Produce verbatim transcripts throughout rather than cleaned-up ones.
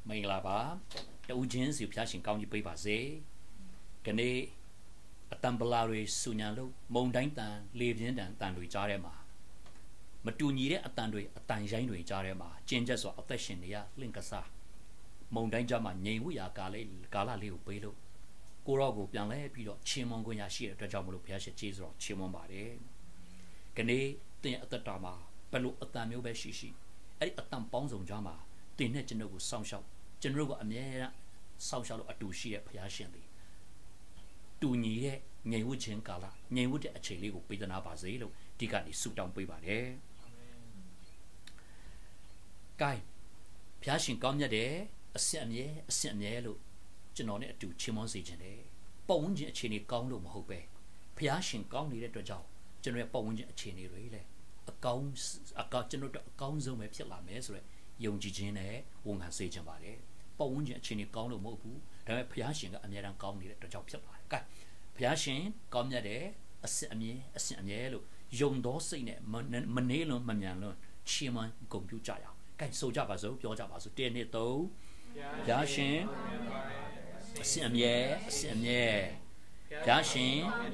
မင်္ဂလာပါတူချင်းစီဖျားရှင်ကောင်းကြီးပေးပါစေခနေ့အတံပလာတွေစူညာလို့မုံတိုင်းတန်လေပြင်းတန်တန်တွေကြားထဲမှာမတူညီတဲ့အတန်တွေအတန်ရိုင်းတွေကြားထဲမှာကျင်ချက်စွာအသက်ရှင်နေရလင့်ကစားမုံတိုင်းကြားမှာငြိမ်ဝရကာလေးကာလလေးကိုပေးလို့ကိုရော့ကိုပြန်လဲပြီးတော့ချင်းမွန်ခွင့်ရရှိတဲ့အတွက်ကြောင့်မလို့ဘုရားရှင်ကျေးဇူးတော်ချင်းမွန်ပါတယ်ခနေ့တင်အသက်တာမှာဘယ်လိုအတန်မျိုးပဲရှိရှိအဲ့ဒီအတန်ပေါင်းစုံကြားမှာတင်နဲ့ကျွန်တော်ကိုစောင့်ရှောက်ကျွန်တော်ကအမြဲတမ်းစောင့်ရှောက်လို့အတူရှိတဲ့ဘုရားရှင်သည်တူညီတဲ့ငြိမ်ဝတ်ခြင်းကာလငြိမ်ဝတ်တဲ့အချိန်လေးကိုပေးသနာပါစေလို့ဒီကနေဆုတောင်းပေးပါတယ်အာမင်။ကိုင်းဘုရားရှင်ကောင်းမြတ်တယ်အစစ်အမြဲအစစ်အမြဲလို့ကျွန်တော်နဲ့အတူချီးမွမ်းစေခြင်းတယ်ပတ်ဝန်းကျင်အခြေအနေကောင်းလို့မဟုတ်ပဲဘုရားရှင်ကောင်းနေတဲ့အတွက်ကြောင့်ကျွန်တော်ရဲ့ပတ်ဝန်းကျင်အခြေအနေတွေလည်းအကောင်းအကောင်းကျွန်တော်တို့အကောင်းဆုံးပဲဖြစ်လာမယ်ဆိုတော့ယုံကြည်ခြင်းနဲ့ဝန်ခံစေခြင်းပါတယ်ပတ်ဝန်းကျင်အခြေအနေကောင်းလို့မဟုတ်ဘူးဒါပေမဲ့ဘုရားရှင်ကအမြဲတမ်းကောင်းနေတဲ့အတွက်ကြောင့်ဖြစ်ပါတယ်ကဲဘုရားရှင်ကောင်းမြတ်တယ်အစစ်အမြဲအစစ်အမြဲလို့ယုံတော်စိတ်နဲ့မနေလွန်မမြန်လွန်ချီးမွမ်းဂုဏ်ပြုကြရအောင်ကဲဆိုကြပါစို့ပြောကြပါစို့တစ်နှစ်သုံးဘုရားရှင်အစစ်အမြဲအစစ်အမြဲဘုရားရှင်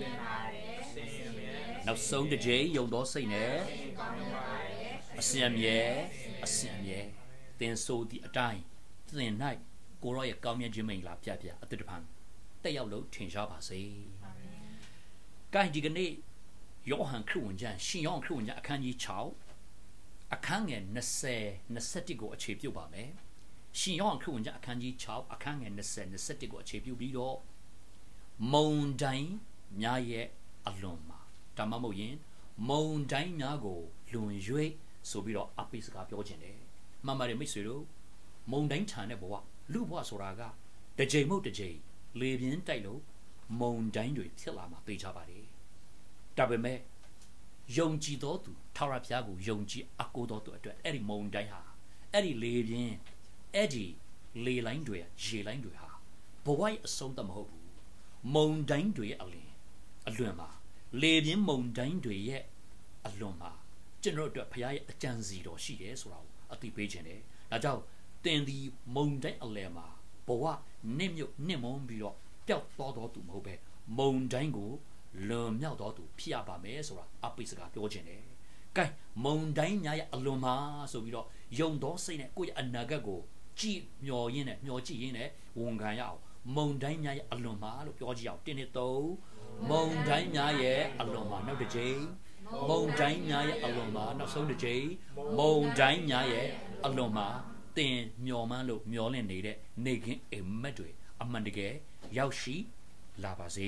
နောက်ဆုံးတစ်ကြိမ်ယုံတော်စိတ်နဲ့အစစ်အမြဲအစစ်အမြဲသင်ဆိုသည့်အတိုင်းသင်၌ကိုရောရဲ့ကောင်းမြတ်ခြင်းမင်္ဂလာပြပြအတူတဖန်တက်ရောက်လို့ထင်ရှားပါစေအာမင်။ကိုင်းဒီကနေ့ယောဟန်ခရစ်ဝင်ကျမ်းရှင်ယောဟန်ခရစ်ဝင်ကျမ်းအခန်းကြီး၆အခန်းငယ်၂၀ ၂၁ကိုအခြေပြုပါမယ်။ရှင်ယောဟန်ခရစ်ဝင်ကျမ်းအခန်းကြီး၆အခန်းငယ်၂၀ ၂၁ကိုအခြေပြုပြီးတော့မုန်တိုင်းများရဲ့အလွန်မှာဒါမှမဟုတ်ရင်မုန်တိုင်းများကိုလွန်၍ဆိုပြီးတော့အပိစကားပြောခြင်းတယ်။မှန်ပါတယ်မိတ်ဆွေတို့မုန်တိုင်းထန်တဲ့ဘဝလူဘဝဆိုတာကတစ်ချိန်မဟုတ်တစ်ချိန်လေပြင်းတိုက်လို့မုန်တိုင်းတွေဖြစ်လာမှာသိကြပါတယ်ဒါပေမဲ့ယုံကြည်တော်သူထာဝရဘုရားကိုယုံကြည်အကိုတော်သူအတွက်အဲ့ဒီမုန်တိုင်းဟာအဲ့ဒီလေပြင်းအဲ့ဒီလေလိုင်းတွေရေလိုင်းတွေဟာဘဝရဲ့အဆုံးသတ်မဟုတ်ဘူးမုန်တိုင်းတွေရဲ့အလင်းအလွန်မှာလေပြင်းမုန်တိုင်းတွေရဲ့အလွန်မှာကျွန်တော်တို့ဘုရားရဲ့အကြံစီတော်ရှိတယ်ဆိုတာကိုအသိပေးခြင်းတယ်ဒါကြောင့်တင်ဒီမုန်တိုင်းအလယ်မှာဘဝနစ်မြုပ်နစ်မုန်းပြီးတော့ပျောက်သွားတော်သူမဟုတ်ပဲမုန်တိုင်းကိုလွန်မြောက်တော်သူဖြစ်ရပါမယ်ဆိုတာအပိစကားပြောခြင်းတယ်။ကဲမုန်တိုင်းများရဲ့အလွန်မှာဆိုပြီးတော့ယုံတော်စိတ်နဲ့ကိုယ့်ရဲ့အနာဂတ်ကိုကြည့်မျှော်ရင်းနဲ့မျှော်ကြည့်ရင်းနဲ့ဝန်ခံရအောင်မုန်တိုင်းများရဲ့အလွန်မှာလို့ပြောကြည့်အောင်တင်းနှစ်သုံးမုန်တိုင်းများရဲ့အလွန်မှာနောက်တစ်ချိန်မုန်တိုင်းများရဲ့အလွန်မှာနောက်ဆုံးတစ်ချိန်မုန်တိုင်းများရဲ့အလွန်မှာတင်မျော်မှန်းလို့မျော်လင့်နေတဲ့နေခင်အိမ်မက်တွေအမှန်တကယ်ရောက်ရှိလာပါစေ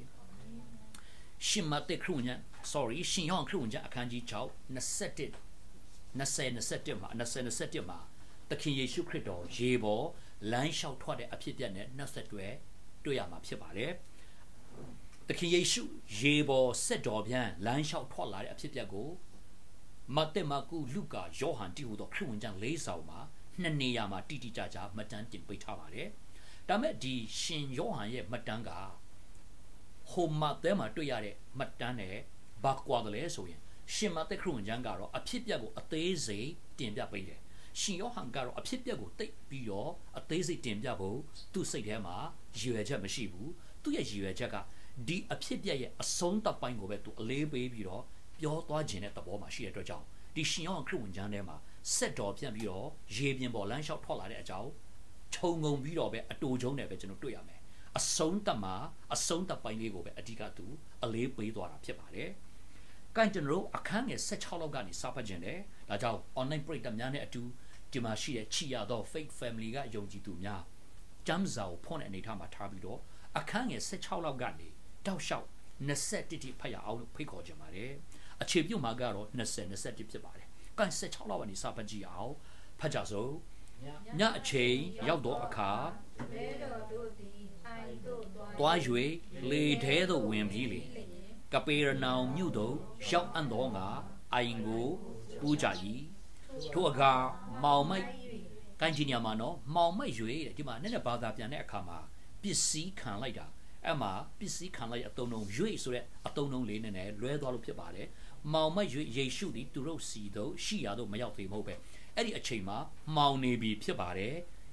ရှင်မသက်ခရုည sorry ရှင်ယောဟန်ခရုညအခန်းကြီး၆ ၂၁ ၂၀ ၂၁မှာ၂၀ ၂၁မှာသခင်ယေရှုခရစ်တော်ရေပေါ်လမ်းလျှောက်ထွက်တဲ့အဖြစ်အပျက်နဲ့နှက်ဆက်တွဲတွေ့ရမှာဖြစ်ပါတယ်သခင်ယေရှုရေပေါ်ဆက်တော်ပြန်လမ်းလျှောက်ထွက်လာတဲ့အဖြစ်အပျက်ကိုမဿဲမာကုလုကာယောဟန်တီဟူသောခရစ်ဝင်ကျမ်းလေးဆောင်မှာနှစ်နေရာမှာတိတိကျကျမှတ်တမ်းတင်ပေးထားပါတယ်။ဒါမဲ့ဒီရှင်ယောဟန်ရဲ့မှတ်တမ်းကဟိုမဿဲမှာတွေ့ရတဲ့မှတ်တမ်းနဲ့ဘာကွာတယ်လဲဆိုရင်ရှင်မဿဲခရစ်ဝင်ကျမ်းကတော့အဖြစ်အပျက်ကိုအသေးစိတ်တင်ပြပေးတယ်။ရှင်ယောဟန်ကတော့အဖြစ်အပျက်ကိုသိပြီးတော့အသေးစိတ်တင်ပြဖို့သူ့စိတ်ထဲမှာရည်ရွယ်ချက်မရှိဘူး။သူ့ရဲ့ရည်ရွယ်ချက်ကဒီအဖြစ်အပျက်ရဲ့အဆုံးသတ်ပိုင်းကိုပဲသူအလေးပေးပြီးတော့ပြောသွားခြင်းတဲ့သဘောမှာရှိတဲ့အတွက်ကြောင့်ဒီရှင်ယောဟန်ခရစ်ဝင်ကျမ်းထဲမှာဆက်တော်ပြန်ပြီးတော့ရေပြင်ပေါ်လမ်းလျှောက်ထွက်လာတဲ့အကြောင်းခြုံငုံပြီးတော့ပဲအတူချုံနဲ့ပဲကျွန်တော်တွေ့ရမယ်အဆုံးသတ်မှာအဆုံးသတ်ပိုင်းလေးကိုပဲအဓိကသူအလေးပေးသွားတာဖြစ်ပါတယ်။ကဲကျွန်တော်အခန်းငယ်၁၆လောက်ကနေစပတ်ခြင်းတယ်ဒါကြောင့် online ပရိသတ်များနဲ့အတူဒီမှာရှိတဲ့ချီရသော Faith Family ကယုံကြည်သူများကျမ်းစာကိုဖွင့်တဲ့အနေထားမှာထားပြီးတော့အခန်းငယ်၁၆လောက်ကနေတောက်လျှောက်၂၁တိဖတ်ရအောင်လို့ဖိတ်ခေါ်ကြပါတယ်။အခြေပြုမှာကတော့၂၀ ၂၁ဖြစ်ပါတယ်။ကန်၁၆လောက်ကနေစပတ်ကြည့်အောင်ဖတ်ကြစို့ညအချိန်ရောက်တော့အခါတွား၍လေထဲသို့ဝင်ပြီးလေကပေရနောင်မြို့သို့ရောက်အံ့သောငါအိုင်ကိုပူးကြ၏ထိုအခါမောင်မိုက်ကန်ကြီးညမှာနော်မောင်မိုက်၍တဲ့ဒီမှာနည်းနည်းဘာသာပြန်တဲ့အခါမှာပစ္စည်းခံလိုက်တာအဲ့မှာပစ္စည်းခံလိုက်အတုံးလုံး၍ဆိုတဲ့အတုံးလုံးလေးနဲ့လွဲသွားလို့ဖြစ်ပါတယ်မောင်မိုက်၍ယေရှုသည်သူတို့စီတို့ရှိရာတို့မရောက်သေးမဟုတ်ပဲအဲ့ဒီအချိန်မှာမှောင်နေပြီဖြစ်ပါတယ်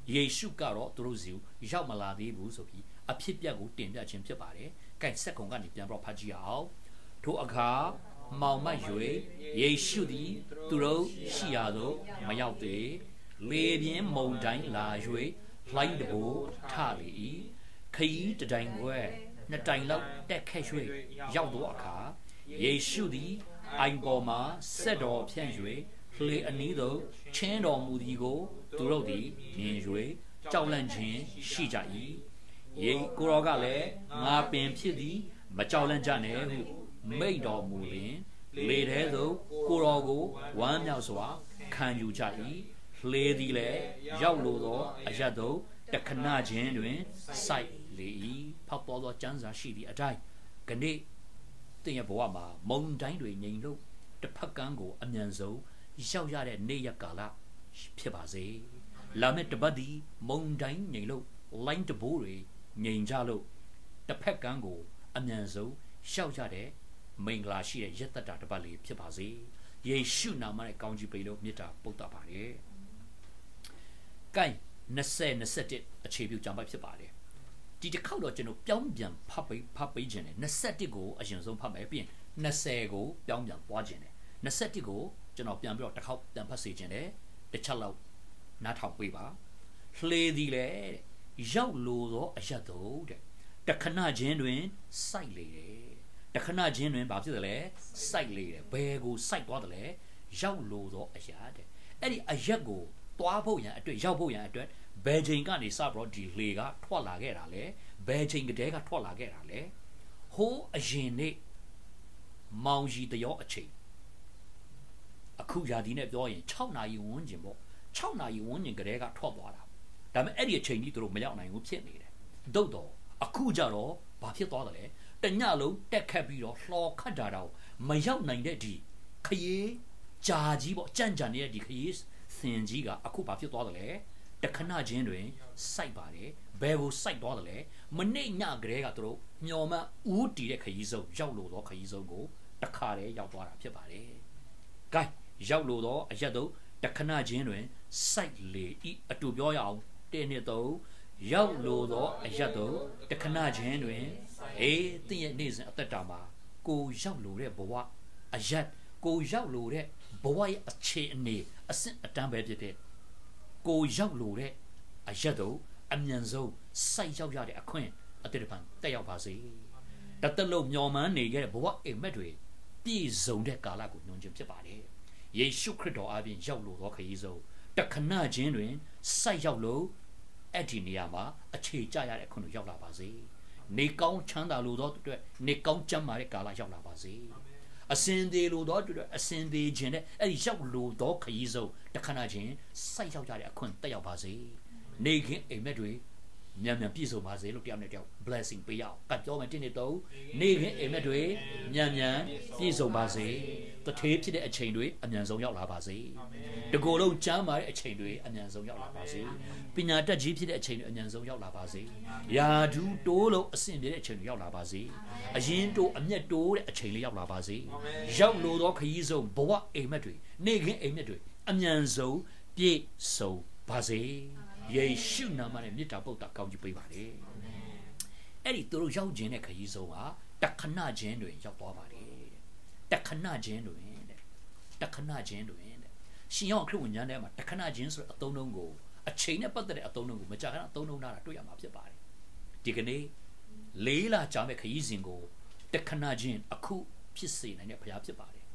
ယေရှုကတော့သူတို့စီကိုရောက်မလာသေးဘူးဆိုပြီးအဖြစ်ပြက်ကိုတင်ပြခြင်းဖြစ်ပါတယ်။ကဲဆက်ကုံကနေပြန်ပြီးဖတ်ကြည့်အောင်။ထိုအခါမောင်မတ်၍ယေရှုသည်သူတို့ရှိရာသို့မရောက်သေးလေပြင်းမုန်တိုင်းလာ၍လှိုင်းတဘိုးထလေ၏ခရီးတတိုင်ခွဲနှစ်တိုင်လောက်တက်ခက်၍ရောက်သောအခါယေရှုသည်အိုင်ပေါ်မှာဆက်တော်ဖြန့်၍လေအနီးသို့ချင်းတော်မူသည်ကိုသူတို့သည်မြင်၍ကြောက်လန့်ခြင်းရှိကြ၏ယေကိုရောကလည်းငါပင်ဖြစ်သည်မကြောက်လန့်ကြနဲ့ဟုမိန့်တော်မူလျင်လေထဲသို့ကိုရောကိုဝမ်းမြောက်စွာခံယူကြ၏လေသည်လည်းရောက်လိုသောအရတ်သို့တခဏချင်းတွင်စိုက်လေ၏ဖောက်ပေါ်သောကျမ်းစာရှိသည့်အတိုင်းခဏတင်ရဘဝမှာမုန်တိုင်းတွေငြိမ်လို့တစ်ဖက်ကန်းကိုအမြန်ဆုံးရောက်ရတဲ့နေ့ရက်ကာလဖြစ်ပါစေလာမယ့်တပတ်ဒီမုန်တိုင်းငြိမ်လို့ line တဘိုးတွေငြိမ်ကြလို့တစ်ဖက်ကန်းကိုအမြန်ဆုံးရောက်ရတဲ့မင်္ဂလာရှိတဲ့ရက်သက်တာတပတ်လေးဖြစ်ပါစေယေရှုနာမနဲ့ကောင်းချီးပေးလို့မေတ္တာပို့သပါတယ်။ကိုင်20 21အခြေပြုကြံပိုက်ဖြစ်ပါတယ်။ဒီတစ်ခေါက်တော့ကျွန်တော်ပြောင်းပြန်ဖတ်ပေးဖတ်ပေးခြင်းနဲ့21ကိုအရင်ဆုံးဖတ်မယ်ပြီးရင်20ကိုပြောင်းပြန်သွားခြင်းနဲ့21ကိုကျွန်တော်ပြန်ပြီးတော့တစ်ခေါက်ပြန်ဖတ်စေခြင်းနဲ့တစ်ချက်လောက်နားထောင်ပေးပါ။လှေသည်လေရောက်လိုသောအရတ်တို့တဲ့တခဏချင်းတွင်စိုက်လေတယ်တခဏချင်းတွင်ဘာဖြစ်တယ်လဲစိုက်လေတယ်ဘယ်ကိုစိုက်သွားတယ်လဲရောက်လိုသောအရာတဲ့အဲ့ဒီအရက်ကိုသွားဖို့ရန်အတွက်ရောက်ဖို့ရန်အတွက်ဘယ်ချိန်ကနေစပြီးတော့ဒီလေကထွက်လာခဲ့တာလဲဘယ်ချိန်ကတည်းကထွက်လာခဲ့တာလဲဟိုးအရင်နေ့မောင်ကြီးတရောအချိန်အခုရာဒီနဲ့ပြောရင်6နာရီဝန်းကျင်ပေါ့6နာရီဝန်းကျင်ကတည်းကထွက်သွားတာဒါပေမဲ့အဲ့ဒီအချိန်ကြီးသူတို့မရောက်နိုင်ဘူးဖြစ်နေတယ်သို့တော့အခုကြတော့ဘာဖြစ်သွားတယ်လဲတညလုံးတက်ခတ်ပြီးတော့လှော်ခတ်တာတော့မရောက်နိုင်တဲ့ဒီခရီးကြာကြီးပေါ့ကြံ့ကြံ့နေတဲ့ဒီခရီးစင်ကြီးကအခုဘာဖြစ်သွားတယ်လဲတခဏချင်းတွင်စိုက်ပါတယ်ဘယ်ကိုစိုက်သွားတယ်လဲမနေ့ညကလေးကသူတို့မျော်မှဦးတီတဲ့ခရီးစုံရောက်လို့တော့ခရီးစုံကိုတခါတည်းရောက်သွားတာဖြစ်ပါတယ်။ gain ရောက်လို့တော့အရက်တော့တခဏချင်းတွင်စိုက်လေဤအတူပြောရအောင်တင်းနှစ်တော့ရောက်လို့တော့အရက်တော့တခဏချင်းတွင်အေးတည့်ရဲ့နေ့စဉ်အသက်တာမှာကိုရောက်လို့တဲ့ဘဝအရက်ကိုရောက်လို့တဲ့ဘဝရဲ့အခြေအနေအဆင့်အတန်းပဲဖြစ်တဲ့ကိုရောက်လို့တဲ့အရက်တော့အမြန်ဆုံးစိုက်ရောက်ရတဲ့အခွင့်အတိတ်ဖန်တက်ရောက်ပါစေတသက်လုံးမျော်မှန်းနေခဲ့တဲ့ဘဝအိမ်မက်တွေပြည့်စုံတဲ့ကာလကိုညွှန်ခြင်းဖြစ်ပါတယ်ယေရှုခရစ်တော်အပြင်ရောက်လို့သောခရီးဆုံးတခဏချင်းတွင်စိုက်ရောက်လို့အဲ့ဒီနေရာမှာအခြေကျရတဲ့အခွင့်ကိုရောက်လာပါစေနေကောင်းချမ်းသာလို့သောအတွက်နေကောင်းကျမ်းမာတဲ့ကာလရောက်လာပါစေအစင်သေးလို့သောအတွက်အစင်သေးခြင်းနဲ့အဲ့ဒီရောက်လို့သောခရီးဆုံးတခဏချင်းစိုက်ရောက်ကြတဲ့အခွင့်တက်ရောက်ပါစေနေခင်အိမ်မက်တွေမြန်မြန်ပြည့်စုံပါစေလို့တယောက်နဲ့တယောက် blessing ပေးရအောင်ကတ်ပြောမယ်တင်းနေတော့နေခင်အိမ်မက်တွေမြန်မြန်ပြည့်စုံပါစေတထေးဖြစ်တဲ့အချိန်တွေအမြန်ဆုံးရောက်လာပါစေတကိုယ်လုံးကျမ်းမာတဲ့အချိန်တွေအမြန်ဆုံးရောက်လာပါစေပညာတတ်ကြီးဖြစ်တဲ့အချိန်တွေအမြန်ဆုံးရောက်လာပါစေယာဒူးတိုးလို့အဆင့်ပြည့်တဲ့အချိန်တွေရောက်လာပါစေအရင်တိုးအမျက်တိုးတဲ့အချိန်လေးရောက်လာပါစေရောက်လို့သောခရီးဆုံးဘဝအိမ်မက်တွေနေခင်အိမ်မက်တွေအမြန်ဆုံးပြည့်စုံပါစေယေရှုနာမနဲ့မေတ္တာပုဒ်တာကောင်းချီးပေးပါလေအဲ့ဒီသူတို့ရောက်ခြင်းတဲ့ခရီးဆုံးဟာတခဏချင်းတွင်ရောက်သွားပါလေတခဏချင်းတွင်တဲ့တခဏချင်းတွင်တဲ့ရှင်ယောဟန်ခရစ်ဝင်ကျမ်းထဲမှာတခဏချင်းဆိုတဲ့အသုံးအနှုန်းကိုအချိန်နဲ့ပတ်သက်တဲ့အသုံးအနှုန်းကိုမကြာခဏအသုံးအနှုန်းတာတွေ့ရမှာဖြစ်ပါတယ်ဒီကနေ့လေးလကြာမဲ့ခရီးစဉ်ကိုတခဏချင်းအခုဖြစ်စေနိုင်တဲ့ဘုရားဖြစ်ပါတယ်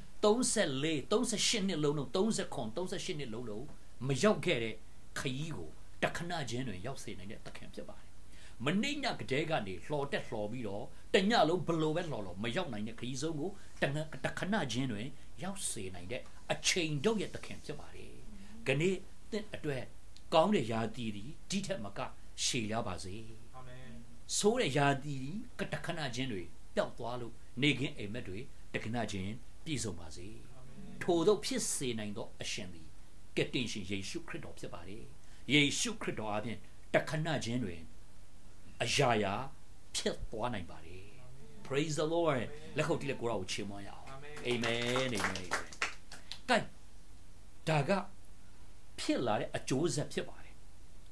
34 38နှစ်လုံးလုံး39 38နှစ်လုံးလုံးမရောက်ခဲ့တဲ့ခရီးကိုတခဏချင်းတွင်ရောက်စေနိုင်တဲ့သခင်ဖြစ်ပါတယ်မနေ့ညကတည်းကနေလှော်တက်လှော်ပြီးတော့တညလုံးဘလို့ပဲလှော်လှော်မရောက်နိုင်တဲ့ခရီးဆုံးကိုတခဏချင်းတွင်ရောက်စေနိုင်တဲ့အချိန်တော့ရဲ့သခင်ဖြစ်ပါတယ်ခဏသင်အတွက်ကောင်းတဲ့ယာတီဒီဒီထက်မကရှည်ရပါစေအာမင်ဆိုးတဲ့ယာတီဒီကတခဏချင်းတွေပျောက်သွားလို့နေခင်းအိမ်မက်တွေတခဏချင်းပြည့်စုံပါစေထို့သောဖြစ်စေနိုင်သောအရှင်သည်ကက်တင်ရှင်ယေရှုခရစ်တော်ဖြစ်ပါတယ်ယေရှုခရစ်တော်အပြင်တခဏချင်းတွင်အရာရာဖြစ်သွားနိုင်ပါတယ် praise the lord လက်ခုပ်တီးလက်ကိုယ်တော်ကိုချီးမွမ်းရအောင် amen amen ကဲဒါကဖြစ်လာတဲ့အကျိုးဆက်ဖြစ်ပါတယ်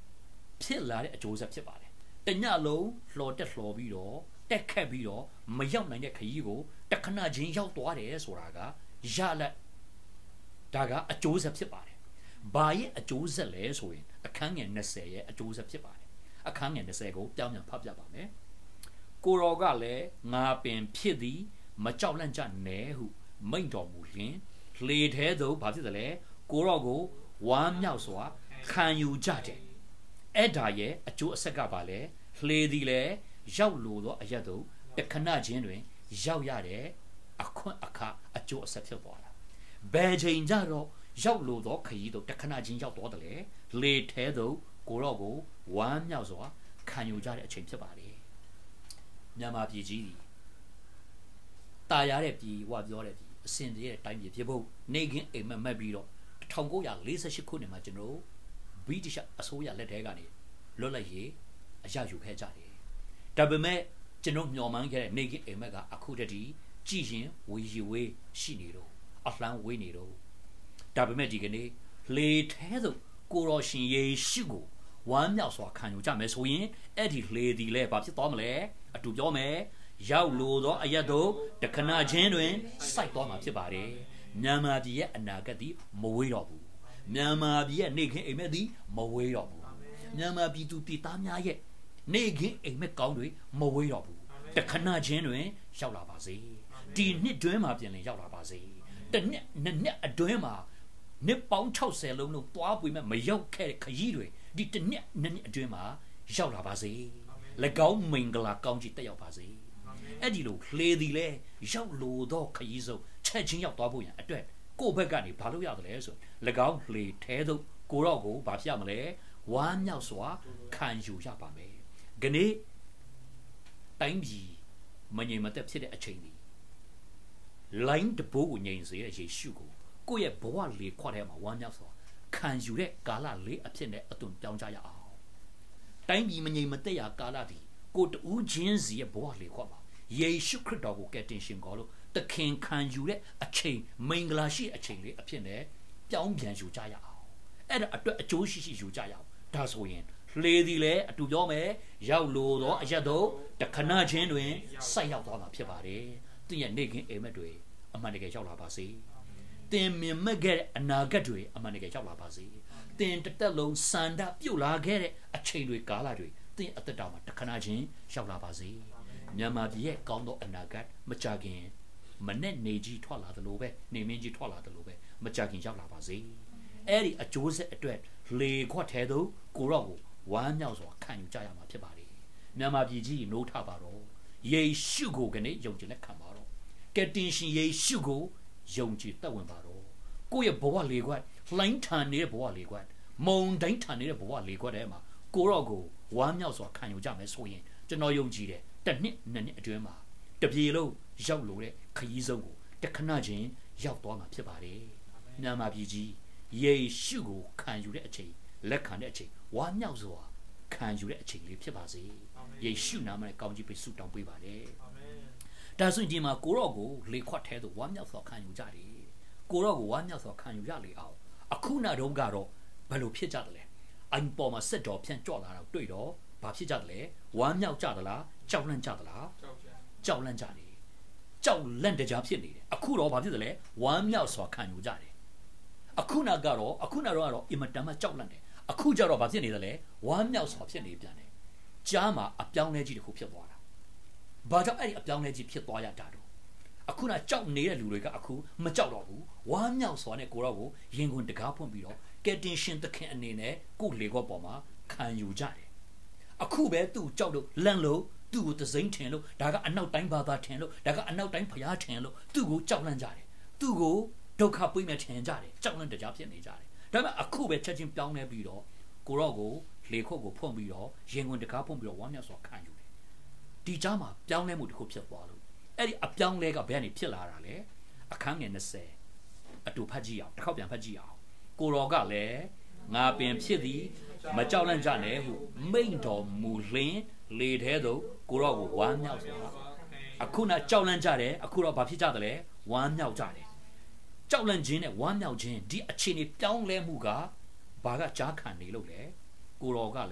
ဖြစ်လာတဲ့အကျိုးဆက်ဖြစ်ပါတယ်တညလုံးလှော်တက်လှော်ပြီးတော့တက်ခက်ပြီးတော့မရောက်နိုင်တဲ့ခရီးကိုတခဏချင်းရောက်သွားတယ်ဆိုတာကရလက်ဒါကအကျိုးဆက်ဖြစ်ပါတယ်ဘာရဲ့အကျိုးဆက်လဲဆိုရင်အခန်းငယ်20ရဲ့အကျိုးဆက်ဖြစ်ပါတယ်အခန်းငယ်20ကိုပြောင်းပြန်ဖတ်ပြပါမယ်ကိုရောကလည်းငါပင်ဖြစ်သည်မကြောက်လန့်ကြနဲ့ဟုမိန့်တော်မူလျင်လေထဲသို့ဘာဖြစ်တယ်လဲကိုရောကိုဝမ်းမြောက်စွာခံယူကြတယ်အဲ့ဒါရဲ့အကျိုးအဆက်ကပါလဲလေသည်လဲရောက်လို့တော့အရက်တို့တခဏချင်းတွင်ရောက်ရတဲ့အခွင့်အခါအကျိုးအဆက်ဖြစ်သွားတာဘယ်ချိန်ကြတော့ရောက်လို့တော့ခရီးတို့တခဏချင်းရောက်တော့တယ်လေလေထဲသို့ကိုရောကိုဝမ်းမြောက်စွာခံယူကြတဲ့အချိန်ဖြစ်ပါလေမြန်မာပြည်ကြီးတာရတဲ့ပြည်ဟောပြောတဲ့ပြည်အစင်တဲ့တိုင်းပြည်ဖြစ်ဖို့နေကင်းအိမ်မက်မက်ပြီးတော့၁၉၄၈ခုနှစ်မှာကျွန်တော်ဗြိတိရှအစိုးရလက်ထဲကနေလွတ်လပ်ရေးအရယူခဲ့ကြတယ်ဒါပေမဲ့ကျွန်တော်မျှော်မှန်းခဲ့တဲ့နေကင်းအိမ်မက်ကအခုတည်းကြည်ရင်ဝေရီဝေးရှိနေတော့အလှမ်းဝေးနေတော့ဒါပေမဲ့ဒီကနေ့လေထဲသို့ကိုရောရှင်ယေရှုကိုဝမ်းမြောက်စွာခံယူကြမယ်ဆိုရင်အဲ့ဒီလေဒီလဲဘာဖြစ်သွားမလဲအတူပြောမယ်ရောက်လို့တော့အရက်တို့တခဏချင်းတွင်စိုက်သွားမှာဖြစ်ပါတယ်မြန်မာပြည်ရဲ့အနာဂတ်ဒီမဝေးတော့ဘူးမြန်မာပြည်ရဲ့နေခင်းအိမ်မက်ဒီမဝေးတော့ဘူးမြန်မာပြည်သူပြည်သားများရဲ့နေခင်းအိမ်မက်ကောင်းတွေမဝေးတော့ဘူးတခဏချင်းတွင်ရောက်လာပါစေဒီနှစ်တွင်းမှာပြန်လည်ရောက်လာပါစေတနှစ်နှစ်နှစ်အတွင်းမှာနှစ်ပေါင်း၆၀လုံးလုံးတွားပွေမဲ့မရောက်ခဲ့တဲ့ခရီးတွေဒီတနှစ်နှစ်နှစ်အတွင်းမှာရောက်လာပါစေ၎င်းမင်္ဂလာကောင်းကြီးတက်ရောက်ပါစေအဲ့ဒီလိုလေသည်လဲရောက်လို့တော့ခရီးစုံချက်ချင်းရောက်သွားဖို့ရန်အတွက်ကိုယ့်ဘက်ကနေဘာလို့ရတယ်လဲဆို၎င်းလေထဲသို့ကိုတော့ကိုဘာဖြစ်ရမလဲဝမ်းမြောက်စွာခံယူရပါမယ်ခဏတိုင်းပြည်မငြိမ်မသက်ဖြစ်တဲ့အချိန်ဒီလိုင်းတဘိုးကိုငြိမ်စေတဲ့ယေရှုကိုကိုယ့်ရဲ့ဘဝလေခွက်ထဲမှာဝမ်းမြောက်စွာခံယူတဲ့ကာလလေးအဖြစ်နဲ့အသွင်ပြောင်းကြရအောင်တိုင်းပြည်မငြိမ်မသက်ရာကာလဒီကိုတူးချင်းစီရဲ့ဘဝလေခွက်မှာယေရှုခရစ်တော်ကိုကယ်တင်ရှင်ကောလို့တခင်ခံယူတဲ့အချိန်မင်္ဂလာရှိအချိန်လေးအဖြစ်နဲ့ပြောင်းပြန်ယူကြရအောင်အဲ့ဒါအတွက်အကျိုးရှိရှိယူကြရအောင်ဒါဆိုရင်လေဒီလေအတူပြောမယ်ရောက်လို့တော့အရက်တော့တခဏချင်းတွင်စိုက်ရောက်သွားမှာဖြစ်ပါတယ်သူရဲ့နေခင်အိမ်မက်တွေအမှန်တကယ်ရောက်လာပါစေတင်မြင်မဲ့ခဲ့တဲ့အနာဂတ်တွေအမှန်တကယ်ရောက်လာပါစေတင်တသက်လုံးစန္ဒပြုတ်လာခဲ့တဲ့အချိန်တွေကာလတွေတင်အသက်တာမှာတခဏချင်းရောက်လာပါစေမြန်မာပြည်ရဲ့ကောင်းသောအနာဂတ်မကြခင်မနဲ့နေကြီးထွက်လာသလိုပဲနေမင်းကြီးထွက်လာသလိုပဲမကြခင်ရောက်လာပါစေအဲ့ဒီအကျိုးဆက်အတွက်လေခွက်ထဲသို့ကိုရော့ကိုဝမ်းမြောက်စွာခံယူကြရမှာဖြစ်ပါလေမြန်မာပြည်ကြီးနိုးထပါတော့ယေရှုကိုကနေယုံကြည်လက်ခံပါတော့ကယ်တင်ရှင်ယေရှုကိုယုံကြည်သက်ဝင်ပါတော့ကိုယ့်ရဲ့ဘဝလေခွက်လှိုင်းထန်နေတဲ့ဘဝလေခွက်မုံတိုင်းထန်နေတဲ့ဘဝလေခွက်ထဲမှာကိုရော့ကိုဝမ်းမြောက်စွာခံယူကြမယ်ဆိုရင်ကျွန်တော်ယုံကြည်တယ်တနှစ်နှစ်နှစ်အတွင်းမှာတပြေလုံးရောက်လို့တဲ့ခရီးဆုံးကိုတခဏချင်းရောက်သွားမှာဖြစ်ပါတယ်မြန်မာပြည်ကြီးယေရှုကိုခံယူတဲ့အချိန်လက်ခံတဲ့အချိန်ဝမ်းမြောက်စွာခံယူတဲ့အချိန်လေးဖြစ်ပါစေယေရှုနာမနဲ့ကောင်းကြီးပေးဆုတောင်းပေးပါတယ်ဒါဆိုရင်ဒီမှာကိုရော့ကိုလေခွက်ထဲသို့ဝမ်းမြောက်စွာခံယူကြတယ်ကိုရော့ကိုဝမ်းမြောက်စွာခံယူရလေအောင်အခုနောက်တော့ကတော့ဘယ်လိုဖြစ်ကြတယ်လဲအိမ်ပေါ်မှာစစ်တော်ဖြန့်ကြွလာတော့တွေ့တော့ဘာဖြစ်ကြတယ်လဲဝမ်းမြောက်ကြသလားကြောက်လန့်ကြသလားကြောက်လန့်ကြတယ်ကြောက်လန့်တကြားဖြစ်နေတယ်အခုတော့ဘာဖြစ်တယ်လဲဝမ်းမြောက်စွာခံယူကြတယ်အခုနောက်ကတော့အခုနောက်တော့ကတော့အင်မတန်မှကြောက်လန့်တယ်အခုကျတော့ဘာဖြစ်နေတယ်လဲဝမ်းမြောက်စွာဖြစ်နေပြန်တယ်ကြားမှာအပြောင်းလဲကြီးတစ်ခုဖြစ်သွားတာဘာကြောင့်အဲ့ဒီအပြောင်းလဲကြီးဖြစ်သွားရတာတော့အခုနောက်ကြောက်နေတဲ့လူတွေကအခုမကြောက်တော့ဘူးဝမ်းမြောက်စွာနဲ့ကိုရောကိုရင်ခွင်တကားဖွင့်ပြီးတော့ကယ်တင်ရှင်သခင်အနေနဲ့ကိုလေကောပေါ်မှာခံယူကြတယ်အခုပဲသူ့ကြောက်လို့လန့်လို့သူ့ကိုသစိမ့်ထင်လို့ဒါကအနောက်တိုင်းဘာသာထင်လို့ဒါကအနောက်တိုင်းဖျားထင်လို့သူ့ကိုကြောက်လန့်ကြတယ်သူ့ကိုဒုက္ခပိမဲ့ထင်ကြတယ်ကြောက်လန့်တကြားဖြစ်နေကြတယ်ဒါပေမဲ့အခုပဲချက်ချင်းပြောင်းလဲပြီးတော့ကိုရော့ကိုလေခုတ်ကိုဖွင့်ပြီးတော့ရင်ခွင်တကားဖွင့်ပြီးတော့ဝမ်းမြောက်စွာခံယူတယ်ဒီကြားမှာပြောင်းလဲမှုတစ်ခုဖြစ်သွားလို့အဲ့ဒီအပြောင်းလဲကဘယ်ကနေဖြစ်လာတာလဲအခန်းငယ်20အတူဖတ်ကြည့်အောင်တစ်ခေါက်ပြန်ဖတ်ကြည့်အောင်ကိုရော့ကလည်းငါပင်ဖြစ်သည်မကြောက်လန့်ကြနဲ့ဟုမိန့်တော်မူလျင်လေထဲသို့ကိုရော့ကိုဝမ်းမြောက်စွာအခုနကြောက်လန့်ကြတယ်အခုတော့ဘာဖြစ်ကြတယ်လဲဝမ်းမြောက်ကြတယ်ကြောက်လန့်ခြင်းနဲ့ဝမ်းမြောက်ခြင်းဒီအခြေအနေပြောင်းလဲမှုကဘာကကြားခံနေလို့လဲကိုရော့ကလည်း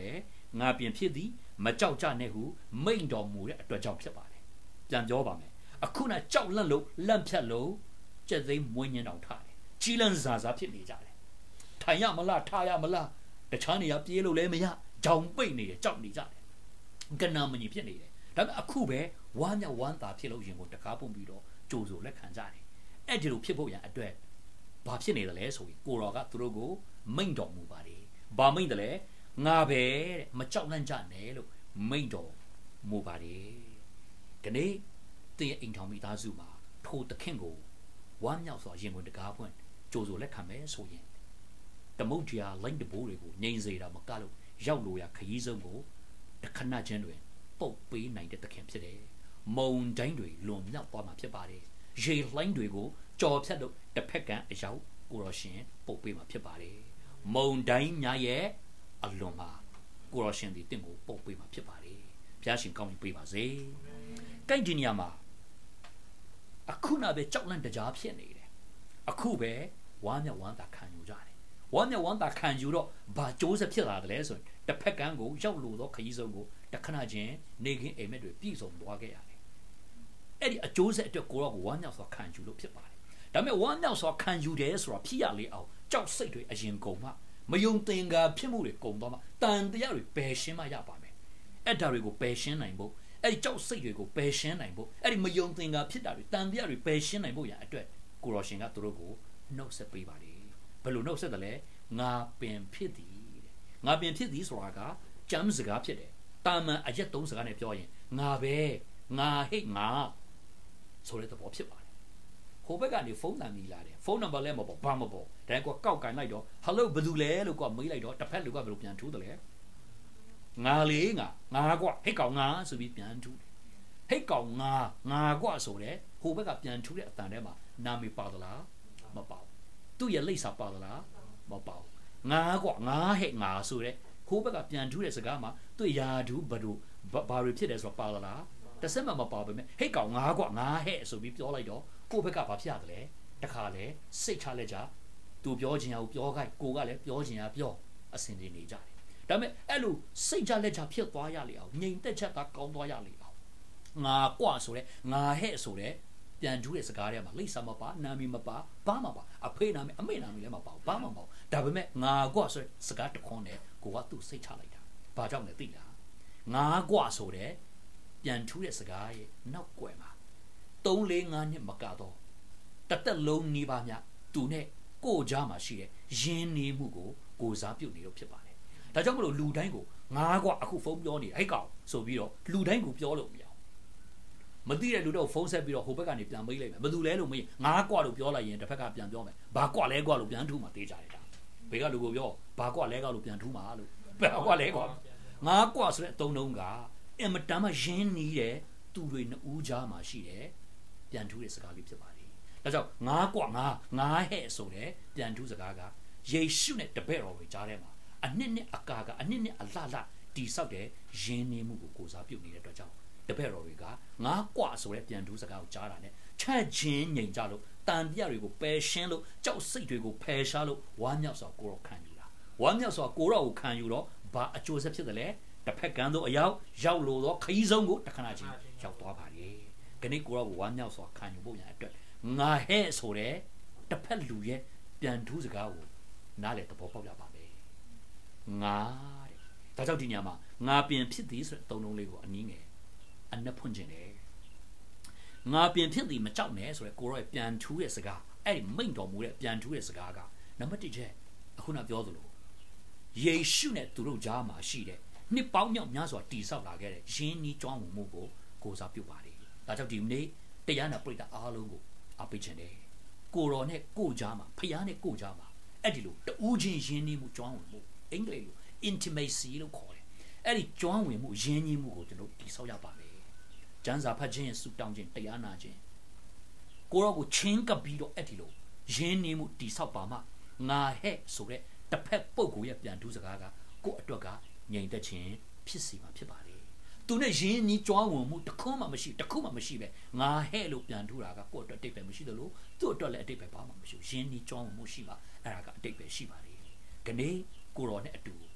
ငါပြင်ဖြစ်သည်မကြောက်ကြနဲ့ဟုမိန့်တော်မူတဲ့အတွက်ကြောင့်ဖြစ်ပါတယ်ပြန်ပြောပါမယ်အခုနကြောက်လန့်လို့လန့်ဖြတ်လို့ကြက်သိမ်းမွေးညင်းတော်ထားတယ်ကြီးလန့်စာစာဖြစ်နေကြတယ်ထိုင်ရမလားထားရမလားတခြားနေရာပြေးလို့လည်းမရကြောင်ပိတ်နေတယ်ကြောက်နေကြတယ်ကနာမညီဖြစ်နေတယ်ဒါပေမဲ့အခုပဲဝမ်းမြောက်ဝမ်းသာဖြစ်လို့ရင်ကိုတကားပုံပြီးတော့ကြိုးဆိုလက်ခံကြတယ်အဲ့ဒီလိုဖြစ်ဖို့ရန်အတွက်ဘာဖြစ်နေတယ်လဲဆိုရင်ကိုတော်ကသူတို့ကိုမိန့်တော်မူပါတယ်ဘာမိန့်တယ်လဲငါပဲတဲ့မကြောက်လန့်ကြနဲ့လို့မိန့်တော်မူပါတယ်ဒီနေ့တင်းရဲ့အိမ်ထောင်မိသားစုမှာထိုသခင်ကိုဝမ်းမြောက်စွာရင်ကိုတကားဖွင့်ကြိုးဆိုလက်ခံမယ်ဆိုရင်တမုတ်တရားလိုက်တဘိုးတွေကိုငြိမ်စေတာမကလို့ရောက်လို့ရခရီးဆုံးကိုတခဏချင်းတွင်ပုတ်ပေးနိုင်တဲ့သခင်ဖြစ်တယ်မုံတိုင်းတွေလွန်မြောက်သွားမှာဖြစ်ပါတယ်ရေလှိုင်းတွေကိုကြော်ဖြတ်လို့တစ်ဖက်ကအရောက်ကိုတော်ရှင်ပုတ်ပေးမှာဖြစ်ပါတယ်မုံတိုင်းများရဲ့အလွန်မှာကိုတော်ရှင်ဒီတင့်ကိုပုတ်ပေးမှာဖြစ်ပါတယ်ဘုရားရှင်ကောင်းကြီးပေးပါစေကြိုက်ဒီနေရာမှာအခုနပဲကြောက်လန့်တကြားဖြစ်နေတယ်အခုပဲဝမ်းမြောက်ဝမ်းသာခံယူကြတယ်ဝမ်းမြောက်ဝမ်းသာခံယူတော့ဘာကြိုးစားဖြစ်လာတယ်လဲဆိုရင်တစ်ဖက်ကန်းကိုရောက်လို့တော့ခရီးဆုံးကိုတခဏချင်းနေခင်းအိမ်မက်တွေပြည့်စုံသွားခဲ့ရတယ်အဲ့ဒီအကျိုးဆက်အတွက်ကိုတော့ဝမ်းမြောက်စွာခံယူလို့ဖြစ်ပါတယ်ဒါပေမဲ့ဝမ်းမြောက်စွာခံယူတယ်ဆိုတာဖြစ်ရလေအောင်ကြောက်စိတ်တွေအရင်ကုန်မှမယုံသင်္ကာဖြစ်မှုတွေကုန်သွားမှတန်တရားတွေပယ်ရှင်းမှရပါမယ်အဲ့ဒါတွေကိုပယ်ရှင်းနိုင်ဖို့အဲ့ဒီကြောက်စိတ်တွေကိုပယ်ရှင်းနိုင်ဖို့အဲ့ဒီမယုံသင်္ကာဖြစ်တာတွေတန်တရားတွေပယ်ရှင်းနိုင်ဖို့ရအတွက်ကိုရောရှင်ကသူတို့ကိုနှုတ်ဆက်ပေးပါလေဘယ်လိုနှုတ်ဆက်တယ်လဲငါပင်ဖြစ်သည်တဲ့ငါပင်ဖြစ်သည်ဆိုတာကကျမ်းစကားဖြစ်တယ်တာမန်အရက်သုံးစကားနဲ့ပြောရင်ငါပဲငါဟိတ်ငါဆိုတဲ့သဘောဖြစ်ပါတယ်ဟိုဘက်ကနေဖုန်းနံပါတ်လာတယ်ဖုန်းနံပါတ်လည်းမပေါ်ဘာမပေါ်ဒါကကောက်ကန်လိုက်တော့ဟယ်လိုဘယ်သူလဲလို့ကမေးလိုက်တော့တစ်ဖက်လူကဘယ်လိုပြန်ထူးတယ်လဲငါလေးငါငါကွဟိတ်ကောင်ငါဆိုပြီးပြန်ထူးတယ်ဟိတ်ကောင်ငါငါကွဆိုတဲ့ဟိုဘက်ကပြန်ထူးတဲ့အတန်ထဲမှာနာမည်ပါသလားမပါဘူးသူ့ရဲ့လိပ်စာပါသလားမပါဘူးငါကွငါဟဲ့ငါဆိုတဲ့ဟိုဘက်ကပြန်ထူးတဲ့စကားမှာသူ့ယာဒူးဘဒူဘာတွေဖြစ်တယ်ဆိုတော့ပါသလားတစ်စက်မှမပါပဲမဲ့ဟဲ့ကောင်ငါကွငါဟဲ့ဆိုပြီးပြောလိုက်တော့ကိုယ့်ဘက်ကဘာဖြစ်ရတယ်လဲတခါလဲစိတ်ချလက်ကြသူပြောချင်အောင်ပြောခိုင်းကိုကလည်းပြောချင်အောင်ပြောအစင်နေနေကြတယ်ဒါပေမဲ့အဲ့လိုစိတ်ချလက်ချဖြစ်သွားရလေအောင်ငြိမ်သက်ချက်ကကောင်းသွားရလေအောင်ငါကွဆိုတဲ့ငါဟဲ့ဆိုတဲ့ပြန်ထူးတဲ့စကားထဲမှာလိပ်စာမပါနာမည်မပါဘာမှမပါအဖေနာမည်အမေနာမည်လည်းမပါဘာမှမပါဒါပေမဲ့ငါကွဆိုတဲ့စကားတခွန်းနဲ့ကိုကသူ့စိတ်ချလိုက်တာဘာကြောင့်လဲသိလားငါကွဆိုတဲ့ပြန်ထူးတဲ့စကားရဲ့နောက်ွယ်မှာသုံးလေးငါးနှစ်မကတော့တသက်လုံးနေပါမြသူနဲ့ကိုကြားမှာရှိတဲ့ရင်းနေမှုကိုကိုစားပြုတ်နေလို့ဖြစ်ပါတယ်ဒါကြောင့်မလို့လူတိုင်းကိုငါကွအခုဖုန်းပြောနေဟဲ့ကောင်ဆိုပြီးတော့လူတိုင်းကိုပြောလို့မရအောင်မသိတဲ့လူတော့ဖုန်းဆက်ပြီးတော့ဟိုဘက်ကနေပြန်မေးလိုက်မယ်ဘယ်သူလဲလို့မေးငါကွလို့ပြောလိုက်ရင်တစ်ဖက်ကပြန်ပြောမယ်ဘာကွလဲကွလို့ပြန်ထူမှာတေးကြတယ်ဒါဘေးကလူကိုပြောဘာကွလဲကွလို့ပြန်ထူမှာလို့ဘာကွလဲကွငါကွဆိုတဲ့အတုံးတုံးကအင်မတန်မှရင်းနေတယ်သူတွေနှစ်ဦးကြားမှာရှိတယ်ပြန်ထူတဲ့စကားလေးဖြစ်ပါလေဒါကြောင့်ငါကွငါငါဟဲ့ဆိုတဲ့ပြန်ထူစကားကယေရှုနဲ့တပည့်တော်တွေကြားထဲမှာအနှစ်နှစ်အကာကအနှစ်နှစ်အလှလှတီဆောက်တဲ့ရင်းနေမှုကိုကိုစားပြုနေတဲ့အတွက်ကြောင့်တပည့်တော်တွေကငါကွဆိုတဲ့ပြန်ထူစကားကိုကြားတာနဲ့ချက်ချင်းငြိမ်ကြလို့တန်တရားတွေကိုပယ်ရှင်းလို့ကြောက်စိတ်တွေကိုဖယ်ရှားလို့ဝမ်းမြောက်စွာကိုရောခံယူတာဝမ်းမြောက်စွာကိုရောကိုခံယူတော့ဘာအကျိုးဆက်ဖြစ်တယ်လဲတစ်ဖက်ကန်းသောအရောက်ရောက်လို့တော့ခရီးဆုံးကိုတခဏချင်းရောက်သွားပါလေခဏကိုရောဝမ်းမြောက်စွာခံယူဖို့ရတဲ့အတွက်ငါဟဲ့ဆိုတဲ့တစ်ဖက်လူရဲ့ပြန်ထူးစကားကိုနားလေသဘောပေါက်ရပါမယ်ငါတဲ့ဒါကြောင့်ဒီညမှာငါပြင်ဖြစ်သည်ဆိုတဲ့သုံးလုံးလေးကိုအနည်းငယ်အနက်ဖွင့်ခြင်းတယ်ငါပြင်ဖြစ်သည်မကြောက်နဲ့ဆိုတဲ့ကိုရောရဲ့ပြန်ထူးရဲ့စကားအဲ့ဒီမိန့်တော်မူတဲ့ပြန်ထူးရဲ့စကားကနံပါတ်တစ်ချက်အခုနပြောသလိုယေရှုနဲ့သူတို့ကြားမှာရှိတဲ့နှစ်ပေါင်းမြောက်များစွာတည်ဆောက်လာခဲ့တဲ့ယင်းဤကျွမ်းဝင်မှုကိုကိုစားပြုပါတယ်ဒါကြောင့်ဒီနေ့တရားနာပရိသတ်အားလုံးကိုအားပေးခြင်းတယ်ကိုရောနဲ့ကိုကြားမှာဖယားနဲ့ကိုကြားမှာအဲ့ဒီလိုတူးချင်းယင်းဤမှုကျွမ်းဝင်မှုအင်္ဂလိပ်လို intimacy လို့ခေါ်တယ်အဲ့ဒီကျွမ်းဝင်မှုယင်းဤမှုကိုကျွန်တော်တည်ဆောက်ရပါမယ်ကျမ်းစာဖတ်ခြင်းဆုတောင်းခြင်းတရားနာခြင်းကိုရောကိုချင်းကပ်ပြီးတော့အဲ့ဒီလိုယင်းဤမှုတည်ဆောက်ပါမှငါဟဲ့ဆိုတဲ့တစ်ဖက်ပုဂ္ဂိုလ်ရဲ့ပြန်ထူးစကားကကိုယ့်အတွက်ကငြိမ်သက်ခြင်းဖြစ်စီမှာဖြစ်ပါလေသူနဲ့ရင်းနှီးကြွားဝင်မှုတခုမှမရှိတခုမှမရှိပဲငါဟဲ့လို့ပြန်ထူတာကကိုယ့်အတွက်အတိတ်ပဲမရှိသလိုသူ့အတွက်လည်းအတိတ်ပဲဘာမှမရှိဘူးရင်းနှီးကြွားဝင်မှုရှိမှအဲ့ဒါကအတိတ်ပဲရှိပါလေခနေ့ကိုရောနဲ့အတူရ